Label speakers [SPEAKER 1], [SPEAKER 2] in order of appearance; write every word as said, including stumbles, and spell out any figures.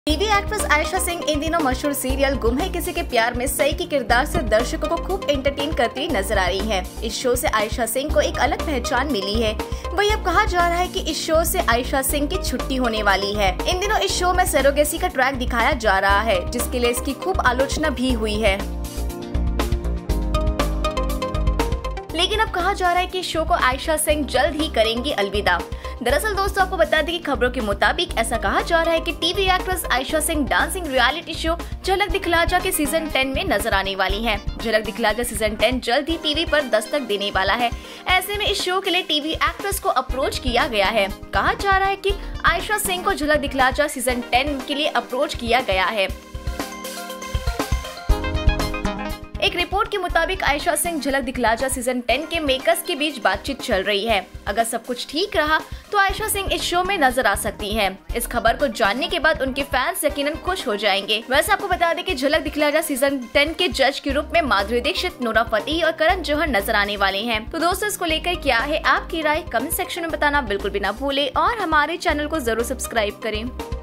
[SPEAKER 1] TV actress Ayesha Singh इन दिनों मशहूर सीरियल गुम है किसी के प्यार में सई के किरदार से दर्शकों को खूब एंटरटेन करती नजर आ रही है। इस शो से आयशा सिंह को एक अलग पहचान मिली है। वही अब कहा जा रहा है कि इस शो से आयशा सिंह की छुट्टी होने वाली है। इन दिनों इस शो में सरोगेसी का ट्रैक दिखाया जा रहा है, जिसके लिए इसकी खूब आलोचना भी हुई है। लेकिन अब कहा जा रहा है कि इस शो को आयशा सिंह जल्द ही करेंगी अलविदा। दरअसल दोस्तों, आपको बता दें कि खबरों के मुताबिक ऐसा कहा जा रहा है कि TV actress Ayesha Singh dancing reality show Jhalak Dikhhla जा के सीजन टेन में नजर आने वाली हैं। झलक दिखला जा सीजन टेन जल्द ही टीवी पर दस्तक देने वाला है। ऐसे में इस शो के लिए टीवी एक्ट्रेस को अप्रोच किया गया है। कहा जा रहा है कि आयशा सिंह को झलक दिखला जा सीजन टेन के लिए अप्रोच किया गया है। एक रिपोर्ट के मुताबिक आयशा सिंह झलक दिखला जा सीजन टेन के मेकर्स के बीच बातचीत चल रही है। अगर सब कुछ ठीक रहा तो आयशा सिंह इस शो में नजर आ सकती हैं। इस खबर को जानने के बाद उनके फैंस यकीनन खुश हो जाएंगे। वैसे आपको बता दें कि झलक दिखला जा सीजन टेन के जज के रूप में माधुरी दीक्षित, नोरा फतेही और करण जौहर नजर आने वाले हैं। तो दोस्तों, इसको लेकर क्या है आपकी राय, कमेंट सेक्शन में बताना बिल्कुल भी ना भूले और हमारे चैनल को जरूर सब्सक्राइब करें।